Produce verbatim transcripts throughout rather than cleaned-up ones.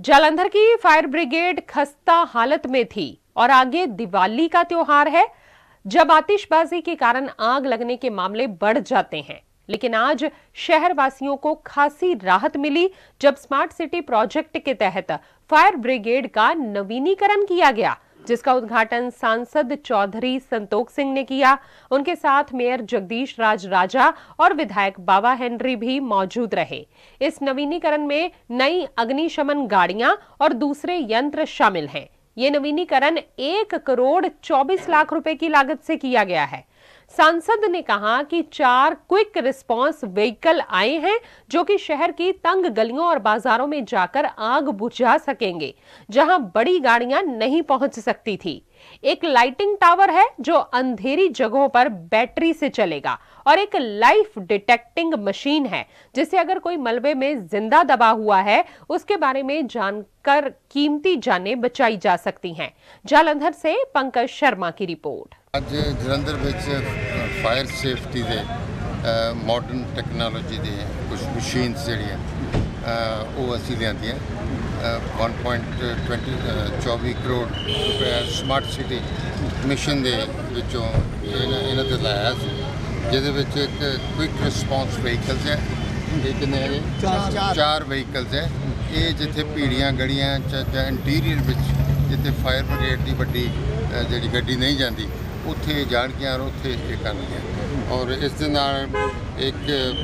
जालंधर की fire brigade खस्ता हालत में थी और आगे दिवाली का त्योहार है, जब आतिशबाजी के कारण आग लगने के मामले बढ़ जाते हैं। लेकिन आज शहर वासियों को खासी राहत मिली जब स्मार्ट सिटी प्रोजेक्ट के तहत फायर ब्रिगेड का नवीनीकरण किया गया, जिसका उद्घाटन सांसद चौधरी संतोख सिंह ने किया। उनके साथ मेयर जगदीश राज राजा और विधायक बाबा हेनरी भी मौजूद रहे। इस नवीनीकरण में नई अग्निशमन गाड़ियां और दूसरे यंत्र शामिल हैं। ये नवीनीकरण एक करोड़ चौबीस लाख रुपए की लागत से किया गया है। सांसद ने कहा कि चार क्विक रिस्पांस व्हीकल आए हैं, जो कि शहर की तंग गलियों और बाजारों में जाकर आग बुझा सकेंगे, जहां बड़ी गाड़ियां नहीं पहुंच सकती थी। एक लाइटिंग टावर है जो अंधेरी जगहों पर बैटरी से चलेगा और एक लाइफ डिटेक्टिंग मशीन है, जिससे अगर कोई मलबे में जिंदा दबा हुआ है, उसके बारे में जानकर कीमती जानें बचाई जा सकती हैं। जालंधर से पंकज शर्मा की रिपोर्ट। ਅੱਜ ਜਲੰਧਰ ਵਿੱਚ ਫਾਇਰ ਸੇਫਟੀ ਦੇ ਮਾਡਰਨ ਟੈਕਨੋਲੋਜੀ ਦੇ ਕੁਝ ਮਸ਼ੀਨਸ ਜਿਹੜੀਆਂ ਉਹ ਅਸੀਂ ਲਿਆਂਦੀਆਂ one point two four crore ਰੁਪਏ ਸਮਾਰਟ ਸਿਟੀ ਮਿਸ਼ਨ ਦੇ ਵਿੱਚੋਂ ਇਹਨਾਂ ਤੇ ਲਾਇਆ ਸੀ, ਜਿਹਦੇ ਵਿੱਚ ਇੱਕ ਕੁਇਕ ਰਿਸਪੌਂਸ ਵਹੀਕਲਸ ਹੈ, ਇੱਕ ਨੇ ਚਾਰ ਵਹੀਕਲਸ ਹੈ। ਇਹ ਜਿੱਥੇ ਭੀੜੀਆਂ ਗੜੀਆਂ ਜਾਂ ਇੰਟੀਰੀਅਰ ਵਿੱਚ ਜਿੱਥੇ ਫਾਇਰ ਬ੍ਰਿਗੇਡ ਦੀ ਵੱਡੀ ਜਿਹੜੀ ਗੱਡੀ ਨਹੀਂ ਜਾਂਦੀ ਉੱਥੇ ਜਾਣਗੀਆਂ ਔਰ ਉੱਥੇ ਇਹ ਕਰਨਗੀਆਂ। ਔਰ ਇਸ ਦੇ ਨਾਲ ਇੱਕ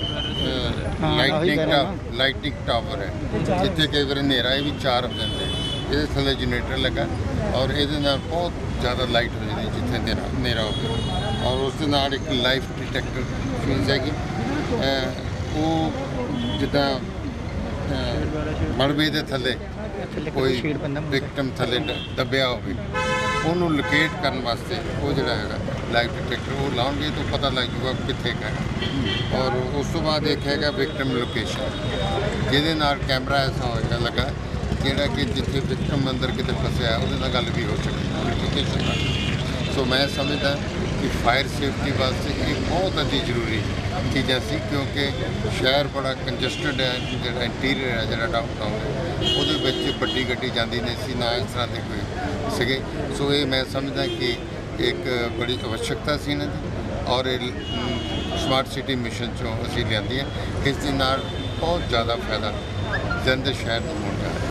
ਲਾਈਟਿੰਗ ਲਾਈਟਿੰਗ ਟਾਵਰ ਹੈ, ਜਿੱਥੇ ਕਈ ਵਾਰ ਹਨੇਰਾ ਇਹ ਵੀ ਚਾਰ ਹੋ ਜਾਂਦੇ। ਇਹਦੇ ਥੱਲੇ ਜਨਰੇਟਰ ਲੱਗਾ ਔਰ ਇਹਦੇ ਨਾਲ ਬਹੁਤ ਜ਼ਿਆਦਾ ਲਾਈਟ ਹੋ ਜਾਂਦੀ ਜਿੱਥੇ ਹਨੇਰਾ ਹਨੇਰਾ ਹੋਵੇ। ਔਰ ਉਸ ਦੇ ਨਾਲ ਇੱਕ ਲਾਈਫ ਡਿਟੈਕਟਰ ਮਸ਼ੀਨ ਹੈਗੀ, ਉਹ ਜਿੱਦਾਂ ਮਲਬੇ ਦੇ ਥੱਲੇ ਕੋਈ ਵਿਕਟਮ ਥੱਲੇ ਦੱਬਿਆ ਹੋਵੇ, ਉਹਨੂੰ ਲੋਕੇਟ ਕਰਨ ਵਾਸਤੇ ਉਹ ਜਿਹੜਾ ਹੈਗਾ ਲਾਈਵ ਡਿਟੈਕਟਰ ਉਹ ਲਾਉਣਗੇ ਤਾਂ ਪਤਾ ਲੱਗ ਜੂਗਾ ਕਿੱਥੇ ਹੈ। ਔਰ ਉਸ ਤੋਂ ਬਾਅਦ ਇੱਕ ਹੈਗਾ ਵਿਕਟਮ ਲੋਕੇਸ਼ਨ, ਜਿਹਦੇ ਨਾਲ ਕੈਮਰਾ ਐਸਾ ਹੋਏਗਾ ਲੱਗਾ ਜਿਹੜਾ ਕਿ ਜਿੱਥੇ ਵਿਕਟਮ ਅੰਦਰ ਕਿਤੇ ਫਸਿਆ ਉਹਦੇ ਨਾਲ ਗੱਲ ਵੀ ਹੋ ਸਕਦੀ ਲੋਕੇਸ਼ਨ ਨਾਲ। ਸੋ ਮੈਂ ਸਮਝਦਾ ਕਿ ਫਾਇਰ ਸੇਫਟੀ ਵਾਸਤੇ ਇਹ ਬਹੁਤ ਅਤੀ ਜ਼ਰੂਰੀ ਚੀਜ਼ਾਂ ਸੀ, ਕਿਉਂਕਿ ਸ਼ਹਿਰ ਬੜਾ ਕੰਜਸਟਡ ਹੈ। ਜਿਹੜਾ ਇੰਟੀਰੀਅਰ ਹੈ, ਜਿਹੜਾ ਡਾਊਨਟਾਊਨ ਹੈ, ਉਹਦੇ ਵਿੱਚ ਵੱਡੀ ਗੱਡੀ ਜਾਂਦੀ ਨਹੀਂ ਸੀ, ਨਾ ਇਸ ਤਰ੍ਹਾਂ ਦੇ ਕੋਈ ਸੀਗੇ। ਸੋ ਇਹ ਮੈਂ ਸਮਝਦਾ ਕਿ ਇੱਕ ਬੜੀ आवश्यकता ਸੀ ਇਹਨਾਂ ਦੀ ਔਰ ਇਹ ਸਮਾਰਟ ਸਿਟੀ ਮਿਸ਼ਨ 'ਚੋਂ ਅਸੀਂ ਲਿਆਂਦੀ ਹੈ। ਇਸ ਦੇ ਨਾਲ ਬਹੁਤ ਜ਼ਿਆਦਾ ਫਾਇਦਾ ਜਲੰਧਰ ਸ਼ਹਿਰ ਨੂੰ ਹੋਣਾ।